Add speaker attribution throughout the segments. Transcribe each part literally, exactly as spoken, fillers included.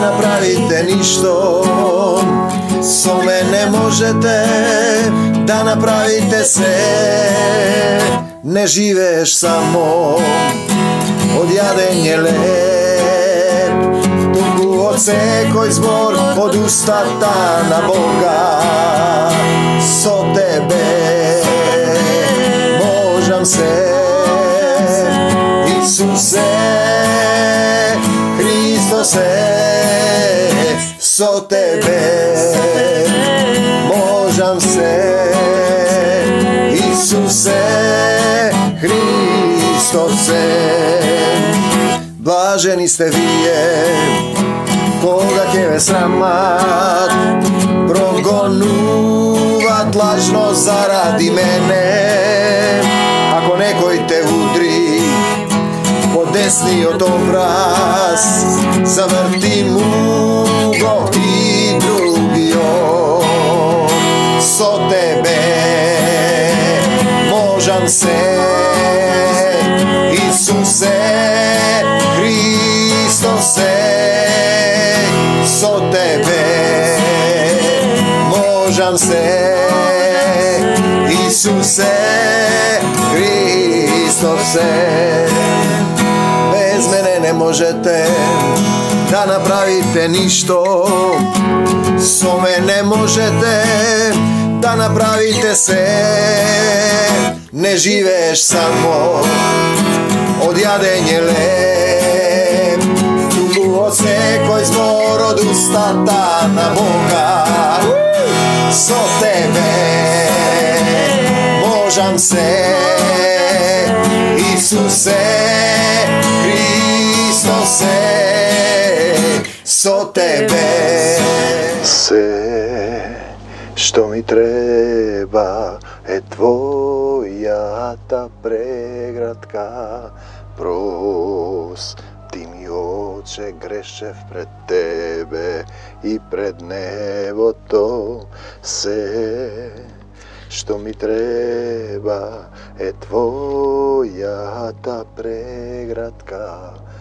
Speaker 1: направите нищо, со мен не можете да направите се. Не живееш само од јадење леп, туку од секој збор од устата на Бога. Со тебе можам се, Исусе, Христосе, со тебе можам се, Исусе, Христосе. Блажени сте вие, кога ќе ве срамат, прогонуват лажно заради мене. Ако некој те удри по десниот образ, заврти му го и другиот. Со тебе можам се, Исусе, Христосе, со тебе можам се, Исусе, Христосе. Без мене не можете да направите ништо, со мене не можете да направите се. Не живееш само од јадење леп, туку од секој збор од устата на Бога. Со тебе можам се, Исусе, Христосе, со тебе. Се што ми треба е твојата преградка. Прости ми, Оче, грешев пред тебе и пред небото. Се што ми треба е твојата преградка.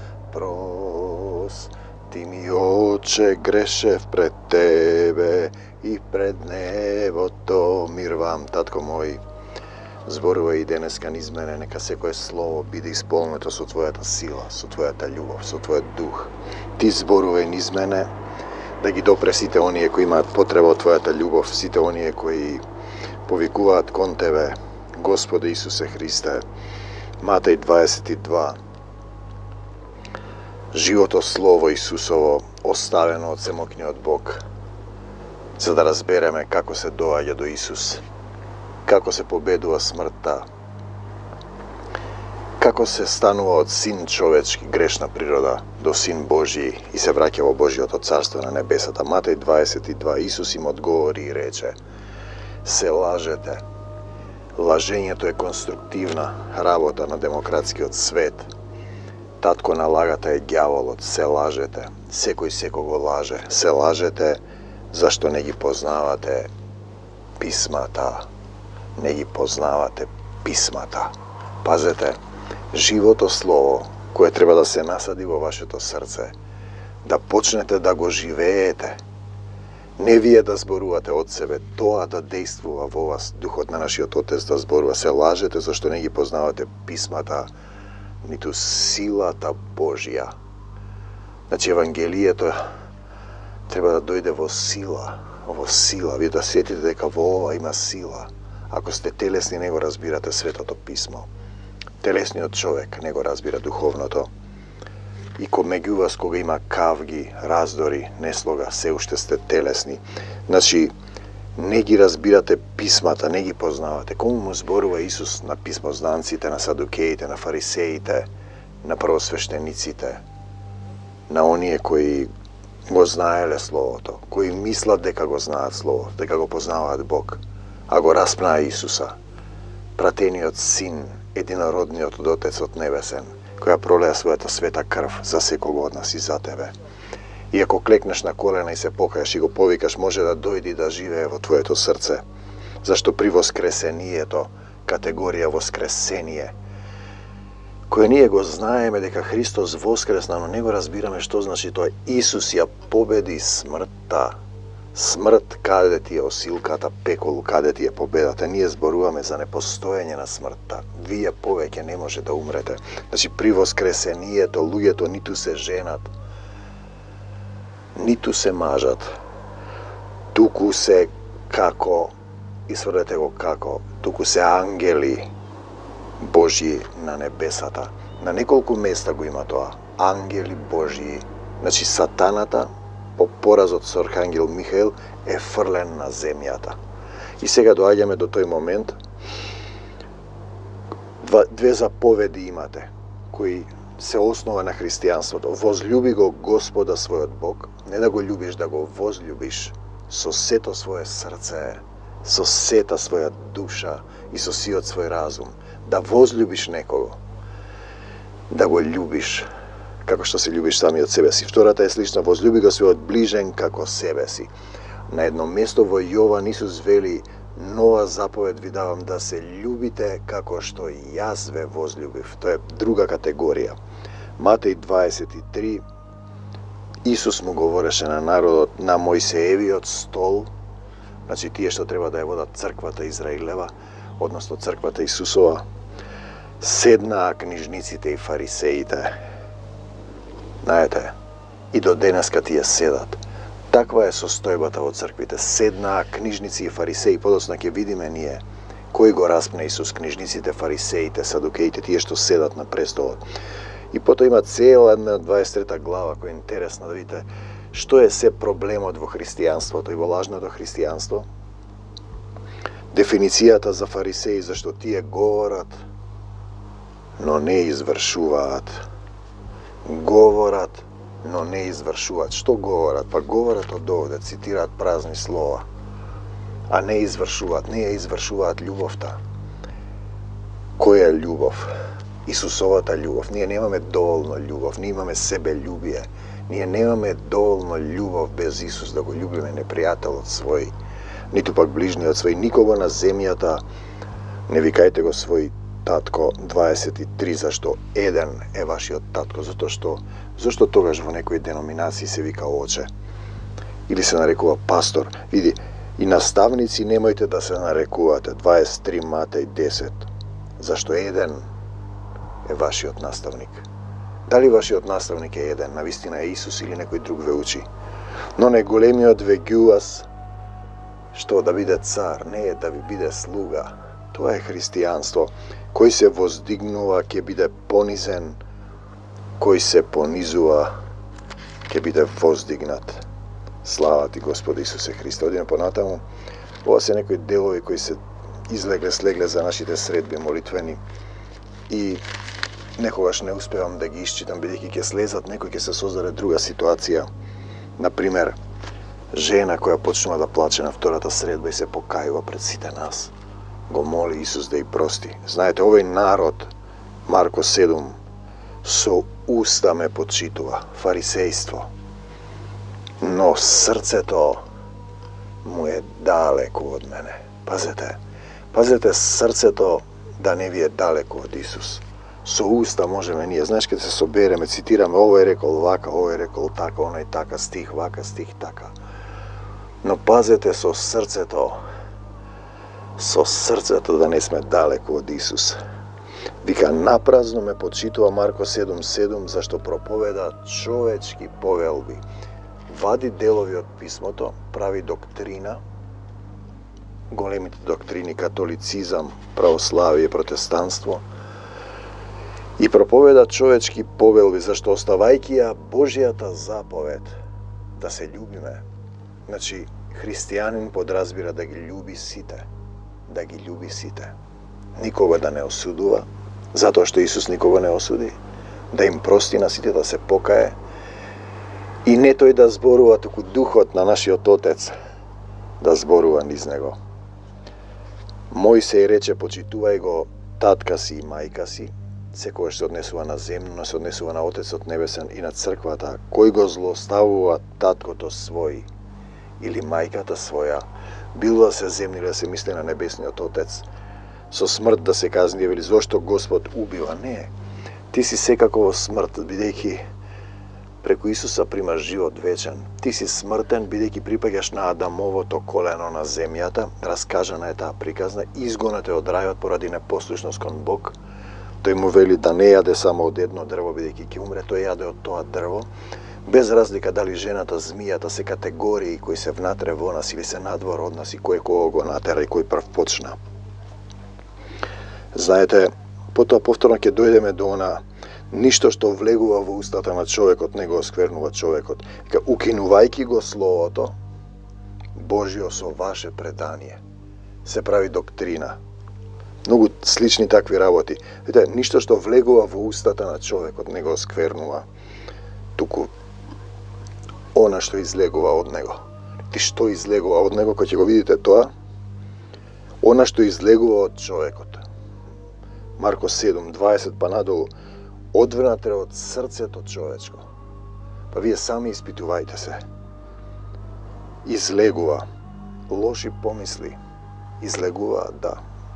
Speaker 1: Прости ми, Оче, грешев пред тебе и пред небото. Мир вам, татко мој. Зборува и денеска низ мене, нека секое слово биде исполнето со твојата сила, со твојата љубов, со твојот дух. Ти зборувај низ мене, да ги допре сите оние кои имаат потреба од твојата љубов, сите оние кои повикуваат кон тебе, Господе Исусе Христе. Матеј дваесет и два. Живото слово Исусово, оставено од семокниот Бог, за да разбереме како се доаѓа до Исус, како се победува смртта, како се станува од син човечки, грешна природа, до син Божи и се враќа во Божиото царство на небесата. Матеј дваесет и два. Исус им одговори и рече: се лажете. Лажењето е конструктивна работа на демократскиот свет. Татко на лагата е ѓаволот. Се лажете. Секој секого лаже. Се лажете зашто не ги познавате писмата. Не ги познавате писмата. Пазете, живото слово кое треба да се насади во вашето срце, да почнете да го живеете. Не вие да зборувате од себе, тоа да действува во вас. Духот на нашиот Отец да зборува. Се лажете зашто не ги познавате писмата, ниту силата Божја. Значи, Евангелието треба да дојде во сила, во сила. Вие да сетите дека во ова има сила. Ако сте телесни, не го разбирате Светото Писмо. Телесниот човек не го разбира духовното. И меѓу вас, кога има кавги, раздори, неслога, се уште сте телесни. Значи, не ги разбирате писмата, не ги познавате. Кому му зборува Исус? На писмознанците, на садукеите, на фарисеите, на првосвештениците, на оние кои го знаеле Словото, кои мислат дека го знаат Словото, дека го познаваат Бог, а го распнаа Исуса, пратениот Син, единородниот од Отецот Небесен, која пролеа својата света крв за секого од нас и за тебе. И ако клекнеш на колена и се покаеш и го повикаш, може да дојди да живее во твоето срце. Зашто при воскресението, категорија воскресение, кое ние го знаеме дека Христос воскресна, но не го разбираме што значи тоа. Исус ја победи смртта. Смрт, каде ти е осилката, пекол, каде ти е победата. Ние зборуваме за непостоење на смртта. Вие повеќе не може да умрете. Значи, при воскресението луѓето ниту се женат, ниту се мажат, туку се како, изврдете го како, туку се ангели Божји на небесата. На неколку места го има тоа. Ангели Божји. Значи, сатаната, по поразот со Архангел Михаил, е фрлен на земјата. И сега доаѓаме до тој момент. Два, две заповеди имате, кои се основа на христијанството. Возлюби го Господа својот Бог, не да го љубиш, да го возлюбиш со сето свое срце, со сета своја душа и со сиот свој разум. Да возлюбиш некого, да го љубиш како што се љубиш самиот себе си. Втората е слична, возлюби го својот ближен како себе си. На едно место во Јован Исус вели, нова заповед ви давам, да се љубите како што јас ве возлюбив. Тоа е друга категорија. Матеј дваесет и три, Исус му говореше на народот на Мојсеевиот стол, значи тие што треба да ја водат црквата Израилева, односно црквата Исусова, седнаа книжниците и фарисеите. Знаете, и до денеска тие седат. Таква е состојбата во црквите. Седнаа книжници и фарисеи, подоцна ќе видиме ние кој го распне Исус, книжниците, фарисеите, садукеите, тие што седат на престолот. И потоа има цела една дваесет и трета глава која е интересна да видите што е се проблемот во христијанството и во лажното христијанство. Дефиницијата за фарисеи, зашто тие говорат, но не извршуваат. Говорат, но не извршуваат. Што говорат? Па говорат од овде, цитираат празни слова, а не извршуваат. Не ја извршуваат љубовта. Која е љубов? Исусовата љубов. Ние немаме доволно љубов, ние имаме себељубие. Ние немаме доволно љубов без Исус да го љубиме непријателот свој, ниту пак ближниот свој. Никого на земјата не викајте го свој татко. Дваесет и три, зашто еден е вашиот татко, затоа што зашто тогаш во некои деноминации се вика оче или се нарекува пастор. Види, и наставници немојте да се нарекувате. дваесет и три Матеј десет, зашто еден е вашиот наставник. Дали вашиот наставник е еден, навистина е Исус или некој друг ве учи? Но не големиот ве ѓуас што да биде цар, не е да ви биде слуга. Тоа е христијанство. Кој се воздигнува ќе биде понизен, кој се понизува ќе биде воздигнат. Слава ти, Господи Исусе Христе. Одиме понатаму. Ова се некои делови кои се излегле слегле за нашите средби молитвени и некогаш не успевам да ги исчитам, бидејќи ќе слезат, некој ќе се создаде друга ситуација. Например, жена која почнува да плаче на втората средба и се покајува пред сите нас. Го моли Исус да ја прости. Знаете, овој народ, Марко седум, со уста ме почитува, фарисејство, но срцето му е далеко од мене. Пазете, пазете срцето да не ви е далеко од Исус. Со уста можеме ние, знаеш, кога се собереме, цитираме, овој рекол вака, овој рекол така, оној така, стих вака, стих така. Но пазете со срцето, со срцето да не сме далеко од Исус. Вика, напразно ме почитува Марко седум седум, зашто проповеда човечки повелби. Вади делови од писмото, прави доктрина, големите доктрини, католицизам, православие, протестанство, и проповеда човечки повелби, зашто оставајќи ја Божјата заповед да се љубиме. Значи, христијанин подразбира да ги љуби сите, да ги љуби сите. Никога да не осудува, затоа што Исус никога не осуди, да им прости на сите, да се покае, и не тој да зборува, туку духот на нашиот Отец да зборува низ него. Мојсеј рече, почитувај го татка си и мајка си, секојаш се однесува на земно, се однесува на Отецот Небесен и на црквата. Кој го злоставува таткото свој или мајката своја, било да се земни или да се мисли на Небесниот Отец, со смрт да се казни, вели, зошто Господ убива? Не. Ти си секако во смрт, бидејќи преку Исуса примаш живот вечен. Ти си смртен, бидејќи припаѓаш на Адамовото колено на земјата, раскажана е таа приказна, изгонет е од рајот поради непослушност кон Бог. Тој му вели да не јаде само од едно дрво, бидејќи ќе умре, тој јаде од тоа дрво. Без разлика дали жената, змијата се категории кои се внатре во нас или се надвор од нас и кој кого го натера и кој прв почна. Знаете, потоа повторно ќе дојдеме до она ништо што влегува во устата на човекот не го осквернува човекот. Ка укинувајќи го словото Божјо со ваше предание се прави доктрина. Многу слични такви работи. Видите, ништо што влегува во устата на човекот не го осквернува, туку она што излегува од него. Ти што излегува од него, кога ќе го видите тоа, она што излегува од човекот. Марко седум дваесет па надолу, одвнатре од срцето човечко. Па вие сами испитувајте се. Излегува лоши помисли, излегува, да.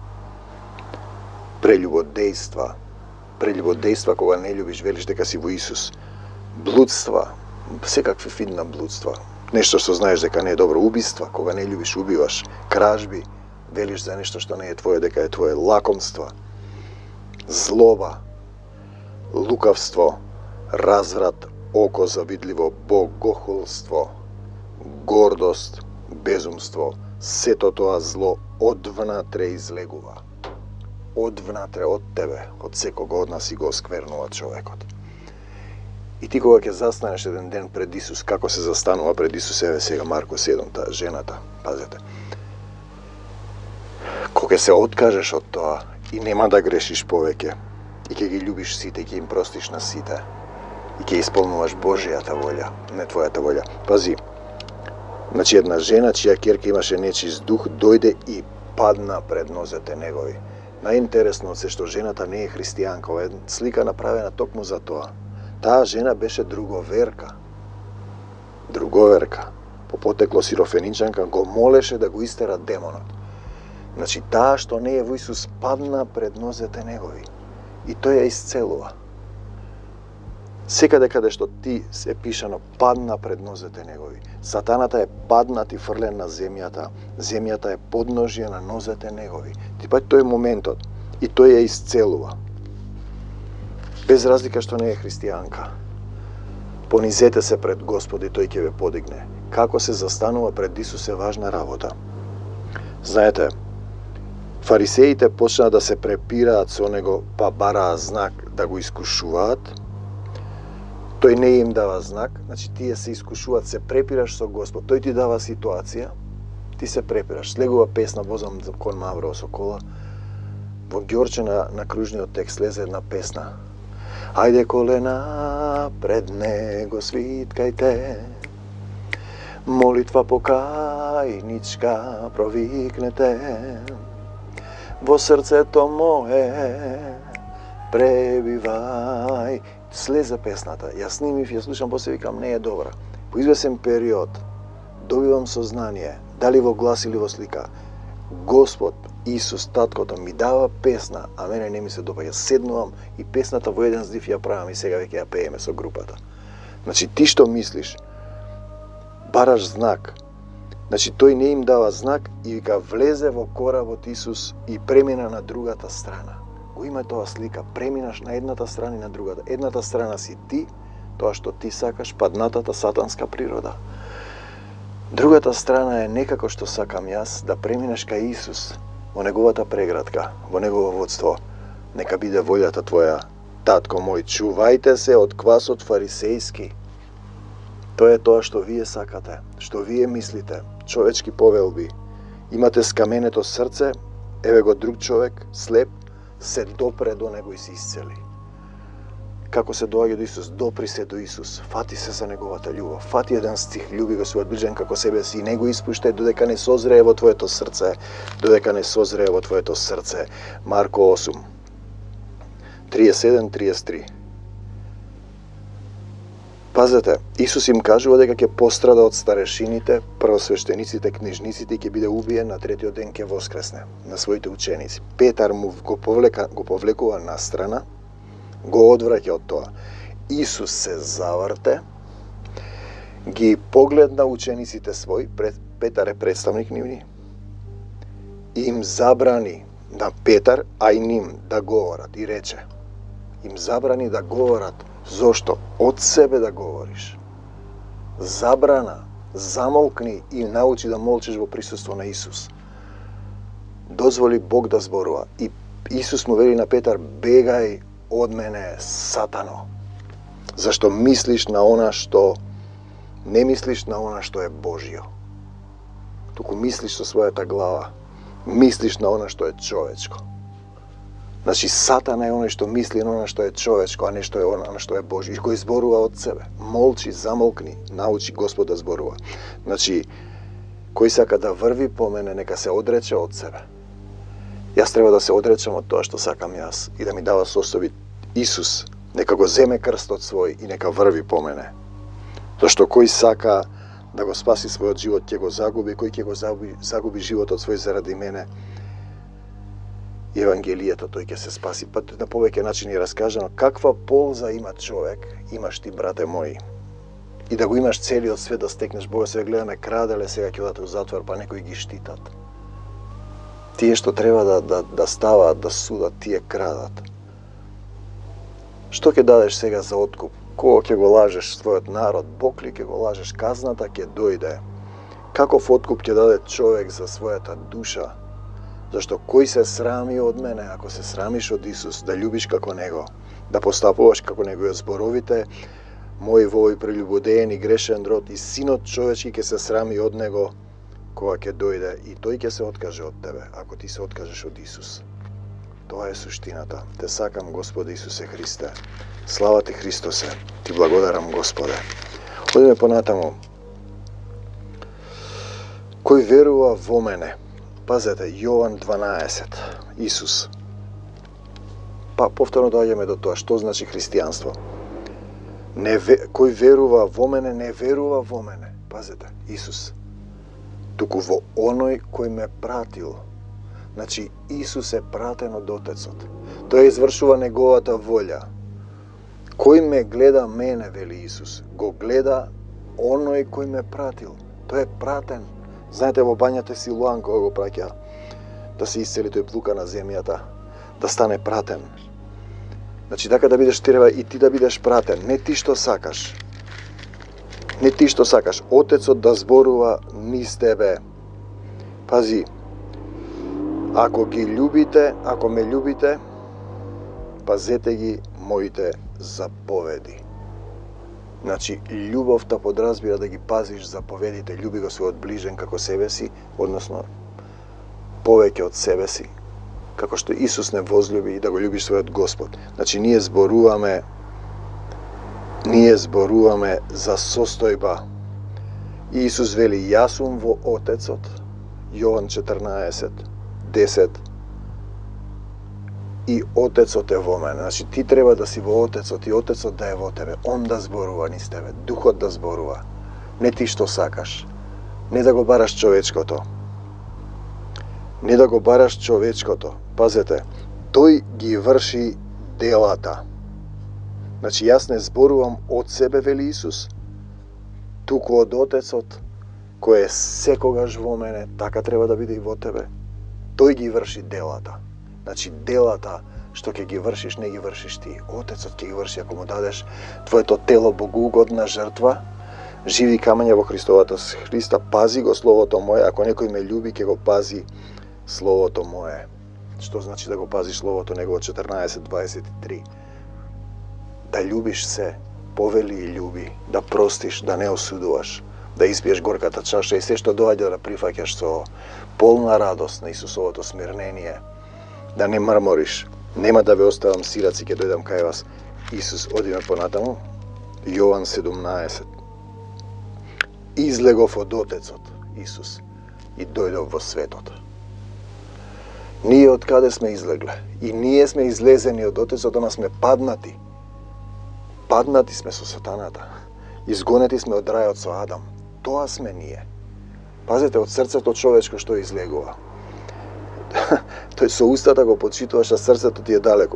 Speaker 1: Прелюбодејства, прелюбодејства кога не љубиш, велиш дека си во Исус. Блудства, секакви фидна блудства. Нешто што знаеш дека не е добро. Убиства, кога не љубиш, убиваш. Кражби, велиш за нешто што не е твое, дека е твое. Лакомства, злоба, лукавство, разврат, око завидливо, богохулство, гордост, безумство. Сето тоа зло одвнатре излегува. Одвнатре од тебе, од секого од нас и го осквернува човекот. И ти кога ќе застанеш еден ден пред Исус, како се застанува пред Исус, еве сега Марко седум, таа жената, пазете. Кога се откажеш од тоа и нема да грешиш повеќе, и ќе ги љубиш сите, и ќе им простиш на сите, и ќе исполнуваш Божјата волја, не твојата волја. Пази, значи една жена чија ќерка имаше нечист дух, дојде и падна пред нозете негови. Најинтересно се што жената не е христијанка, ова е слика направена токму за тоа. Таа жена беше друговерка. Друговерка. По потекло сирофеничанка го молеше да го истера демонот. Значи таа што не е во Исус падна пред нозете негови. И тој ја исцелува. Секаде каде што ти се пишано падна пред нозете негови. Сатаната е паднат и фрлен на земјата. Земјата е подножје на нозете негови. Ти па тој моментот. И тој ја исцелува. Без разлика што не е христијанка. Понизете се пред Господ и тој ќе ве подигне. Како се застанува пред Исус е важна работа. Знаете, фарисеите почнаа да се препираат со него, па бараа знак да го искушуваат. Тој не им дава знак, значи тие се искушуваат, се препираш со Господ. Тој ти дава ситуација, ти се препираш. Слегува песна, возам кон Мавро со кола. Во Ѓорче на, на кружниот текст лезе една песна. Ајде колена пред него свиткајте, молитва покајничка провикнете, во срцето мое пребивај. Слезе песната, ја снимив, ја слушам, после викам не е добра. По извесен период добивам сознание, дали во глас или во слика, Господ Исус, таткото ми дава песна, а мене не ми се допаѓа. Седнувам и песната во еден здив ја правам и сега веќе ја пееме со групата. Значи ти што мислиш, бараш знак. Значи тој не им дава знак и вика влезе во коработ Исус и премина на другата страна. Го има тоа слика, преминаш на едната страна и на другата. Едната страна си ти, тоа што ти сакаш, паднатата сатанска природа. Другата страна е некако што сакам јас, да преминеш кај Исус, во неговата преградка, во негово водство. Нека биде волјата твоја, татко мој, чувајте се од квасот фарисејски. Тоа е тоа што вие сакате, што вие мислите, човечки повелби. Имате скаменето срце, еве го друг човек, слеп, се допре до него и се исцели. Како се доаѓа до Исус? Допри се до Исус, фати се за неговата љубов. Фати еден стих, љуби го својот ближен како себе си и не го испуштај додека не созрее во твоето срце, додека не созрее во твоето срце. Марко осум, триесет и седум триесет и три. Пазете, Исус им кажува дека ќе пострада од старешините, првосвештениците, книжниците и ќе биде убиен, на третиот ден ќе воскресне на своите ученици. Петар му го повлека, го повлекува настрана Го одвраќа од тоа. Исус се заврте, ги погледна учениците своји, пред Петар е представник нивни, и им забрани на Петар, а и ним да говорат, и рече, им забрани да говорат. Зошто? Од себе да говориш. Забрана, замолкни и научи да молчиш во присуство на Исус. Дозволи Бог да зборува. И Исус му вели на Петар, бегај од мене, сатано. Зашто мислиш на она што не мислиш на она што е Божјо. Туку мислиш со својата глава. Мислиш на она што е човечко. Значи, Сатана е оној што мисли на она што е човечко, а не што е она што е Божјо. И кој зборува од себе. Молчи, замолкни, научи Господ да зборува. Значи, кој сака да врви по мене, нека се одрече од себе. Јас треба да се одречам од тоа што сакам јас и да ми дава состојби Исус. Нека го земе крстот свој и нека врви по мене. Зашто кој сака да го спаси својот живот, ќе го загуби, кој ќе го загуби, загуби животот свој заради мене, Евангелијата тој ќе се спаси. Па на повеќе начини е раскажано каква полза има човек, имаш ти, брате мои. И да го имаш целиот свет да стекнеш. Бога се гледаме краделе, сега ќе одат во затвор, па некои ги штитат. Тие што треба да, да, да ставаат, да судат, тие крадат. Што ќе дадеш сега за откуп? Кого ќе го лажеш својот народ? Бог ли ќе го лажеш? Казната ќе дојде. Каков откуп ќе даде човек за својата душа? Зашто кој се срами од мене, ако се срамиш од Исус, да љубиш како Него, да постапуваш како Него, и зборовите мои во овој прелюбодеен и грешен род, и синот човечки ќе се срами од Него, кога ќе дојде, и тој ќе се откаже од тебе, ако ти се откажеш од Исус. Тоа е суштината. Те сакам, Господе Исусе Христе. Слава ти, Христосе. Ти благодарам, Господе. Одиме понатаму. Кој верува во мене? Пазете, Јован дванаесет. Исус. Па повторно доаѓаме до тоа. Што значи христијанство? Не, кој верува во мене, не верува во мене. Пазете, Исус. Туку во оној кој ме пратил. Значи, Исус е пратен од Отецот. Тој извршува Неговата волја. Кој ме гледа мене, вели Исус, го гледа оној кој ме пратил. Тој е пратен. Знаете, во бањата Силуан, кога го праќа да се исцели тој плука на земјата, да стане пратен. Значи, така да бидеш, треба и ти да бидеш пратен. Не ти што сакаш. Не ти што сакаш. Отецот да зборува низ тебе. Пази, ако ги љубите, ако ме љубите, пазете ги моите заповеди. Значи, љубовта подразбира да ги пазиш заповедите. Љуби го својот ближен како себе си, односно повеќе од себе си, како што Исус не возлюби, и да го љубиш својот Господ. Значи, ние зборуваме ние зборуваме за состојба. Исус вели, јас сум во Отецот, Јован четрнаесет, десет, и Отецот е во мене. Значи, ти треба да си во Отецот и Отецот да е во тебе. Он да зборува низ тебе, Духот да зборува. Не ти што сакаш. Не да го бараш човечкото. Не да го бараш човечкото. Пазете, тој ги врши делата. Значи, јас не зборувам од себе, вели Исус, туку од Отецот, кој е секогаш во мене, така треба да биде и во тебе. Тој ги врши делата. Значи, делата што ќе ги вршиш, не ги вршиш ти. Отецот ќе ги врши ако му дадеш твоето тело богоугодна жртва, живи камења во Христовата Христа, пази го Словото Мое. Ако некој ме љуби, ќе го пази Словото Мое. Што значи да го пазиш Словото Негово? четрнаесет дваесет и три. Да љубиш се, повели и љуби, да простиш, да не осудуваш, да испиеш горката чаша и се што доаѓа да прифаќаш со полна радост на Исусовото смирнение, да не мрмориш. Нема да ве оставам сираци, ќе дојдам кај вас. Исус, одиме понатаму. Јован седумнаесет. Излегов од Отецот, Исус, и дојдов во светот. Ние од каде сме излегле? И ние сме излезени од Отецот, ама сме паднати. Паднати сме со сатаната. Изгонети сме од рајот со Адам. Тоа сме ние. Пазете, од срцето човечко што излегува. Тој со устата го почитуваш, а срцето ти е далеку.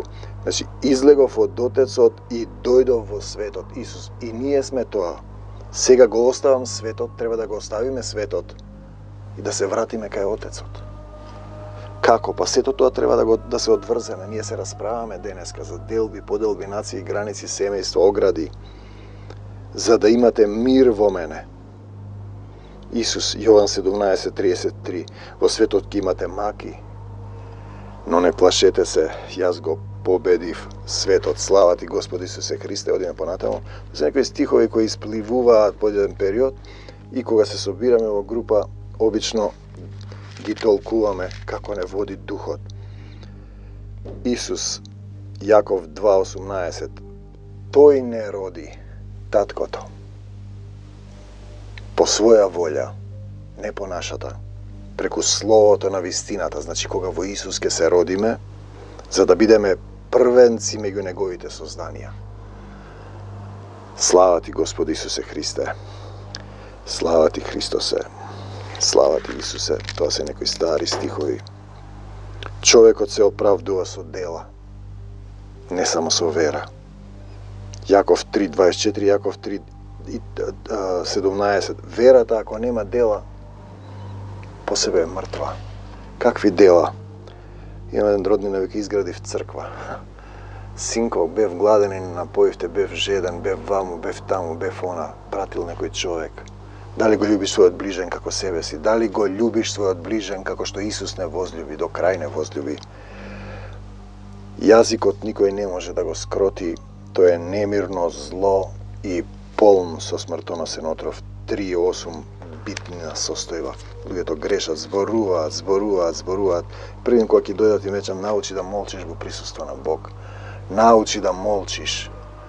Speaker 1: Значи, излегов од Отецот и дојдов во светот, Исус. И ние сме тоа. Сега го оставам светот, треба да го оставиме светот и да се вратиме кај Отецот. Како? Па сето тоа треба да, го, да се одврземе. Ние се расправаме денеска за делби, поделби, нации, граници, семејство, огради, за да имате мир во мене. Исус, Јован седумнаесет триесет три, во светот ќе имате маки, но не плашете се, јас го победив светот. Слава ти, Господи Исусе Христе. Одиме понатаму. За некои стихови кои испливуваат по еден период и кога се собираме во група, обично ги толкуваме како не води духот. Исус, Јаков два осумнаесет, тој не роди таткото по своја волја, не по нашата, преку словото на вистината. Значи, кога во Исус ке се родиме, за да бидеме првенци меѓу неговите созданија. Слава ти, Господи Исусе Христе. Слава ти, Христосе. Слава ти, Исусе. Тоа се некои стари стихови. Човекот се оправдува со дела, не само со вера. Јаков три дваесет и четири, Јаков три седумнаесет. Верата, ако нема дела, по себе е мртва. Какви дела? Имам еден роднина, веќе изградив црква. Синко, бев гладен и напоивте, бев жеден, бев ваму, бев таму, бев она. Пратил некој човек. Дали го љубиш својот ближен како себе си? Дали го љубиш својот ближен како што Исус не возлюби, до крај не возлюби? Јазикот никој не може да го скроти. Тоа е немирно зло и полн со смртоносен отров. три осум битна состојба. Луѓето грешат, зборуваат, зборуваат, зборуваат. Пред кога ќе дојдат и мечам, научи да молчиш во присуство на Бог. Научи да молчиш.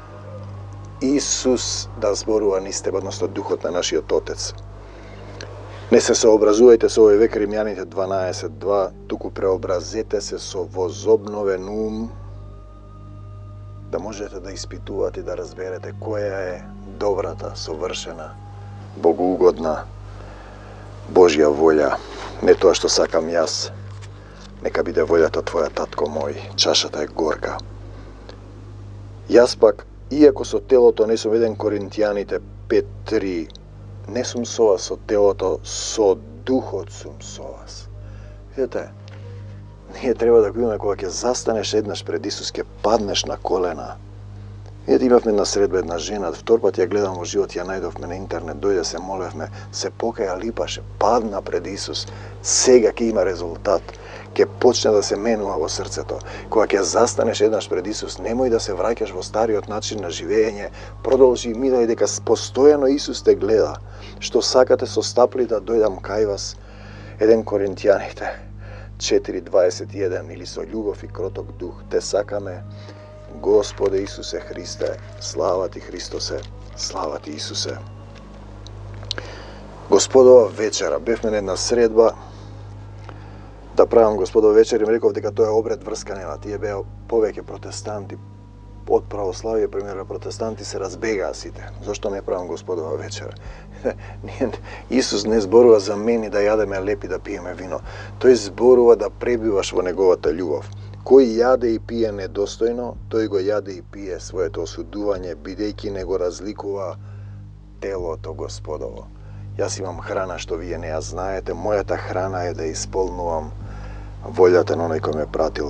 Speaker 1: Исус да зборува низ тебе, односно Духот на нашиот Отец. Не се сообразувајте со овој век, Римјаните дванаесет два, туку преобразете се со возобновен ум, да можете да испитувате и да разберете која е добрата, совршена, богоугодна Божја волја, не тоа што сакам јас. Нека биде волјата Твоја, Татко мој, чашата е горка. Јас пак, иако со телото не сум еден Коринтијаните пет три, не сум со вас со телото, со духот сум со вас. Видете, ние треба да го имаме кога ќе застанеш еднаш пред Исус, ќе паднеш на колена. Видете, имавме една средба, една жена, втор пат ја гледам во живот, ја најдовме на интернет, дојде се молевме, се покаја, липаше, падна пред Исус. Сега ќе има резултат, ќе почне да се менува во срцето. Кога ќе застанеш еднаш пред Исус, немој да се враќаш во стариот начин на живење, продолжи и мидај дека постојано Исус те гледа. Што сакате со стапли да дојдам кај вас, еден Коринтијаните четири дваесет и еден, или со љубов и кроток дух, те сакаме, Господе Исусе Христе, слава ти Христосе, слава ти Исусе. Господова вечера, бевме на една средба, да правам Господова вечер и ми реков дека тоа е обред врсканена. Тие беа повеќе протестанти, од православие, пример, протестанти се разбегаа сите. Зошто не правам Господова вечер? Исус не зборува за мене да јадеме лепи, да пиеме вино. Тој зборува да пребиваш во неговата љубов. Кој јаде и пие недостојно, тој го јаде и пие своето осудување, бидејќи не го разликува телото Господово. Јас имам храна што вие не ја знаете, мојата храна е да исполнувам волјата на оној кој ме пратил.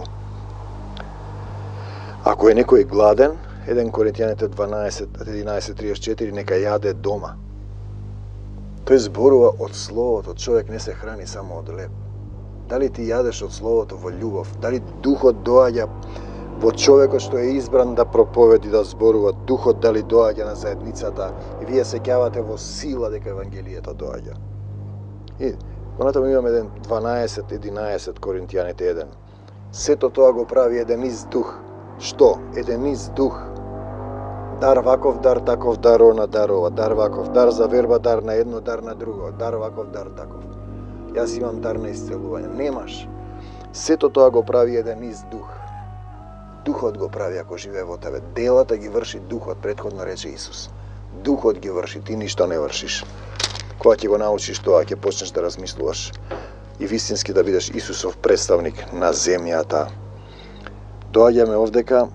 Speaker 1: Ако е некој гладен, еден Коринтијаните дванаесет единаесет триесет и четири, нека јаде дома. Тој зборува од Словото, човек не се храни само од леп. Дали ти јадеш од Словото во љубов? Дали Духот доаѓа во човекот што е избран да проповеди, да зборува? Духот дали доаѓа на заедницата и вие се сеќавате во сила дека Евангелието доаѓа? И понатаму имаме еден дванаесет единаесет Коринтијаните еден. Сето тоа го прави еден ист дух. Што? Еден ист дух. Дар ваков, дар таков, дар она, дар ова, дар ваков, дар за верба, дар на едно, дар на друго, дар ваков, дар таков. Јас имам дар на исцелување. Немаш. Сето тоа го прави еден ист дух. Духот го прави ако живее во тебе. Делата ги врши Духот, претходно рече Исус. Духот ги врши, ти ништо не вршиш. Кога ќе го научиш тоа, ќе почнеш да размислуваш и вистински да бидеш Исусов представник на земјата. доаѓаме овдека,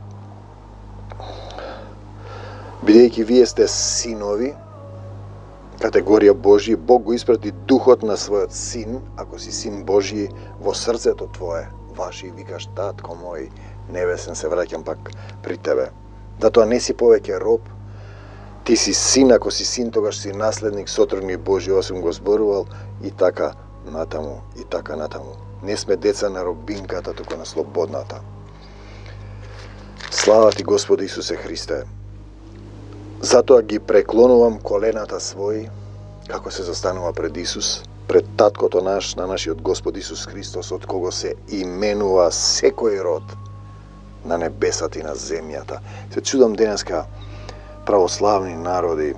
Speaker 1: бидејќи вие сте синови, категорија Божји, Бог го испрати духот на својот син, ако си син Божји, во срцето твое, ваши, викаш, татко мој, небесен, се враќам пак при тебе. Затоа не си повеќе роб, ти си син, ако си син, тогаш си наследник, сотрудник Божји, ова сум го зборувал, и така натаму, и така натаму. Не сме деца на робинката, туку на слободната. Слава ти, Господи Исусе Христе. Затоа ги преклонувам колената своји, како се застанува пред Исус, пред Таткото наш, на нашиот Господ Исус Христос, од кого се именува секој род на небесата и на земјата. Се чудам денеска православни народи,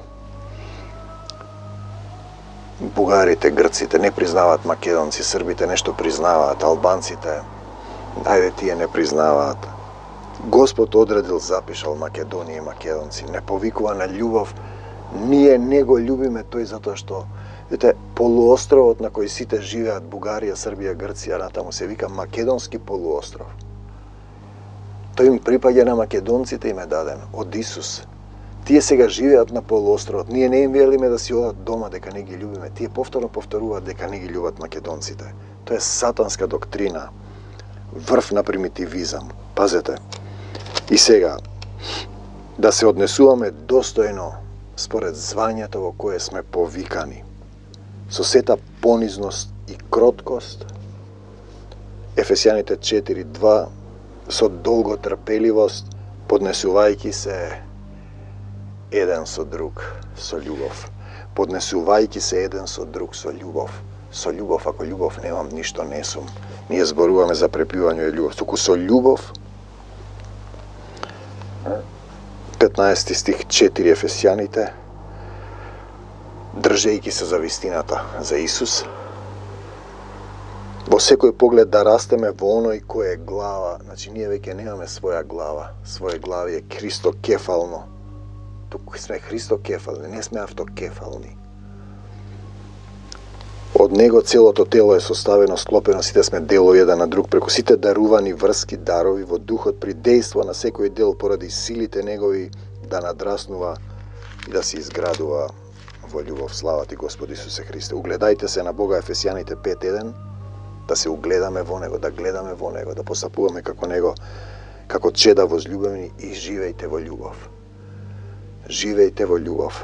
Speaker 1: бугарите, грците не признаваат македонци, србите нешто признаваат, албанците, ајде тие не признаваат. Господ одредил, запишал Македонија и македонци, не повикува на љубов. Ние не го љубиме тој затоа што, видите, полуостровот на кој сите живеат, Бугарија, Србија, Грција, натаму се вика Македонски полуостров. Тој им припаѓа на македонците, им е даден од Исус. Тие сега живеат на полуостровот. Ние не им велиме да си одат дома дека не ги љубиме. Тие повторно повторуваат дека не ги љубат македонците. Тоа е сатанска доктрина, врв на примитивизам. Пазете. И сега, да се однесуваме достојно според звањето во кое сме повикани, со сета понизност и кроткост, Ефесјаните четири два, со долготрпеливост, поднесувајќи се еден со друг со љубов. Поднесувајќи се еден со друг со љубов. Со љубов, ако љубов немам, ништо не сум. Ние зборуваме за препивање и љубов. Туку со љубов, петнаесети стих, четири Ефесјаните, држејќи се за вистината, за Исус, во секој поглед да растеме во оној кој е глава. Значи, ние веќе немаме своја глава. Своје глави е христокефално. Туку сме христокефални, не сме автокефални. Од него целото тело е составено, склопено, сите сме делови еден на друг, преку сите дарувани врски, дарови во духот, при дејство на секој дел поради силите негови да надраснува и да се изградува во љубов. Слава ти, Господи Исусе Христе. Угледајте се на Бога, Ефесјаните пет еден, да се угледаме во него, да гледаме во него, да постапуваме како него, како чеда возљубени, и живејте во љубов. Живејте во љубов.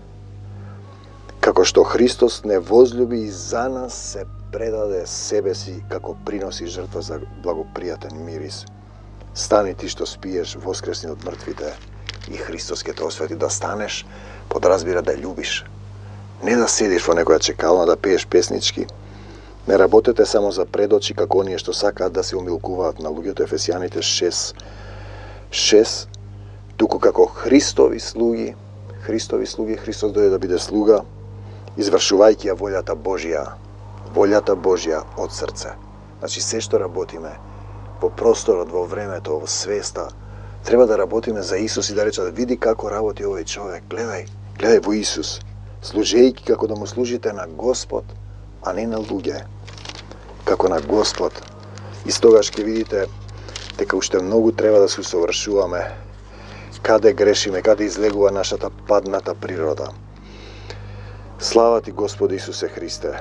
Speaker 1: Како што Христос не возлюби и за нас се предаде себе си како принос и жртва за благопријатен мирис. Стани ти што спиеш, воскресни од мртвите, и Христос ќе те освети. Да станеш, подразбира да љубиш. Не да седиш во некоја чекална, да пееш песнички. Не работете само за предочи, како оние што сакаат да се умилкуваат на луѓето. Ефесјаните шест шест, туку како Христови слуги, Христови слуги, Христос дојде да биде слуга, извршувајќи ја волјата Божја, волјата Божја од срце. Значи, се што работиме во просторот, во времето, во свеста, треба да работиме за Исус и да речат, види како работи овој човек, гледај, гледај во Исус, служејќи како да му служите на Господ, а не на луѓе, како на Господ. И стогаш ќе видите дека уште многу треба да се усовршуваме, каде грешиме, каде излегува нашата падната природа. Слава ти, Господи Исусе Христе.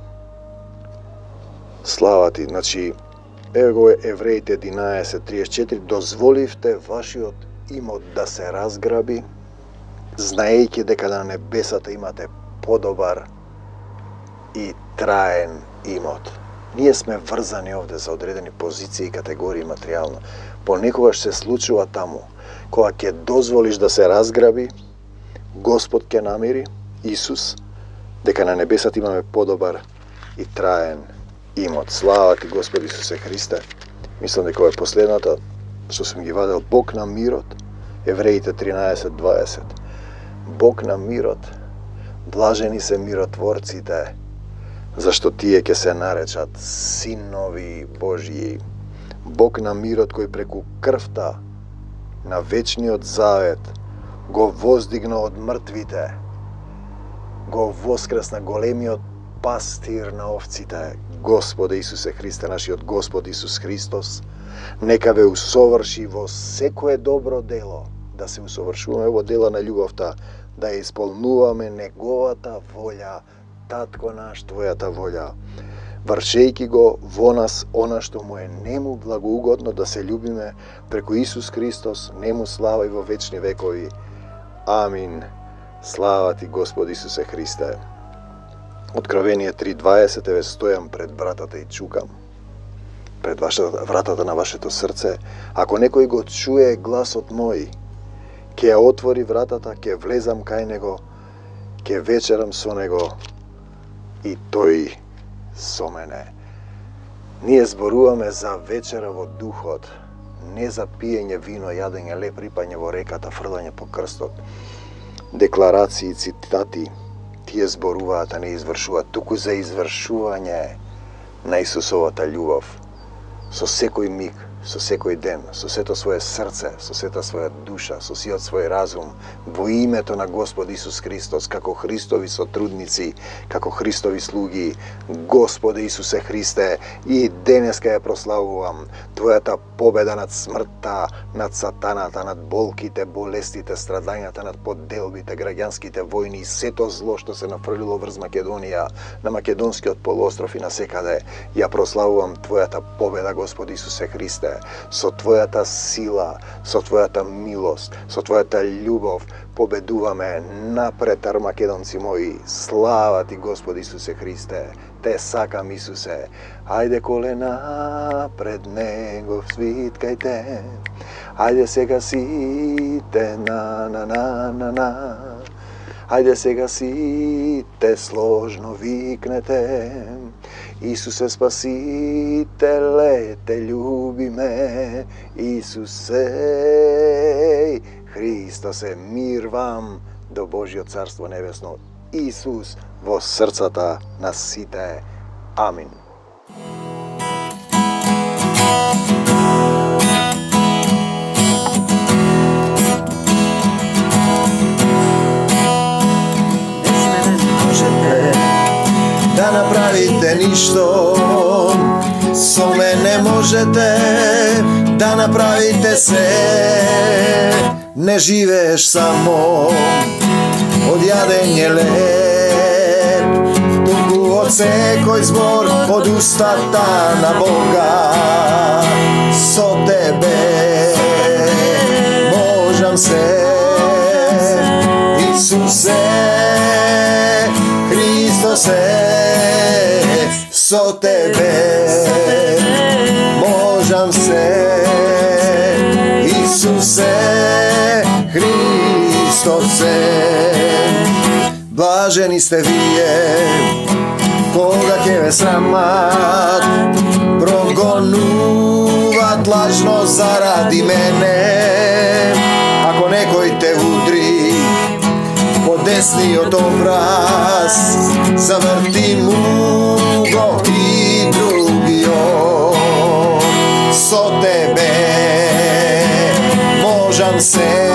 Speaker 1: Слава ти. Значи, еве го Евреите единаесет триесет и четири, дозволивте вашиот имот да се разграби, знаејќи дека на небесата имате подобар и траен имот. Ние сме врзани овде за одредени позиции и категории материјално. Понекогаш се случува таму, кога ќе дозволиш да се разграби, Господ ќе намери, Исус, дека на небесата имаме подобар и траен имот. Слава ти, Господи Исусе Христе. Мислам дека ова е последната што сум ги вадел. Бог на мирот, Евреите тринаесет дваесет. Бог на мирот, блажени се миротворците, зашто тие ќе се наречат синови Божји. Бог на мирот, кој преку крвта на вечниот завет го воздигна од мртвите, го воскресна големиот пастир на овците, Господе Исусе Христе, нашиот Господ Исус Христос, Нека ве усоврши во секое добро дело, да се усовршуваме во дела на љубовта, да ја исполнуваме неговата волја, Татко наш, Твојата волја, вршејќи го во нас она што му е нему благоугодно, да се љубиме преку Исус Христос, нему слава и во вечни векови. Амин. Слава Ти, Господ Исусе Христе. Откровение три дваесет, еве стојам пред вратата и чукам. Пред вашата, вратата на вашето срце. Ако некој го чуе гласот мој, ќе ја отвори вратата, ќе влезам кај него, ќе вечерам со него и тој со мене. Ние зборуваме за вечера во духот, не за пиење вино, јадење леп, рипање во реката, фрлање по крстот. Декларации, цитати, тие зборуваат, а не извршуваат, туку за извршување на Исусовата љубов. Со секој миг, со секој ден, со сето свое срце, со сета своја душа, со сиот свој разум, во името на Господ Исус Христос, како Христови сотрудници, како Христови слуги, Господе Исусе Христе, и денеска ја прославувам Твојата победа над смртта, над сатаната, над болките, болестите, страдањата, над подделбите, граѓанските војни и сето зло што се нафрлило врз Македонија, на Македонскиот полуостров и насекаде. Ја прославувам Твојата победа, Господи Исусе Христе, со Твојата сила, со Твојата милост, со Твојата љубов победуваме напред, армакедонци мои. Слава Ти, Господи Исусе Христе. Те сакам, Исусе. Ајде колена пред Него свиткајте. Ајде сега сите на на на на на. Ајде сега сите сложно викнете. Исусе Спасителе, Те љуби ме. Исусе Христосе, мир вам до Божјо Царство Небесно. Исус во срцата на сите. Амин. Да направите ништо, со мене можете да направите се. Не живееш само од јадење леп, туку од секој збор од устата на Бога. Со тебе можам се, Исусе Христосе. Со тебе можам се, Исусе Христосе. Блажени сте вие, кога ќе ве срамат, прогонуват лажно заради мене. Ако некој те удри по десниот образ, заврти му го и другиот. Со тебе можам се,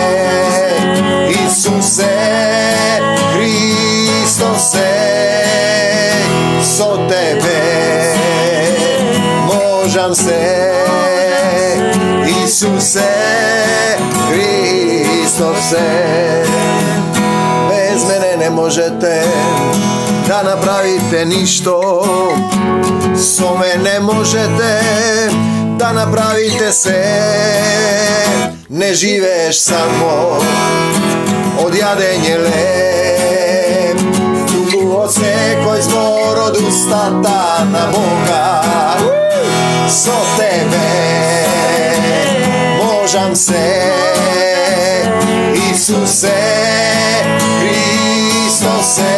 Speaker 1: Исусе Христосе. Со тебе можам се, Исусе Христосе. Без мене не можете да направите ништо, со мене можете да направите се. Не живееш само од јадење леп, туку од секој збор од устата на Бога. Со тебе можам се, Исусе Христосе.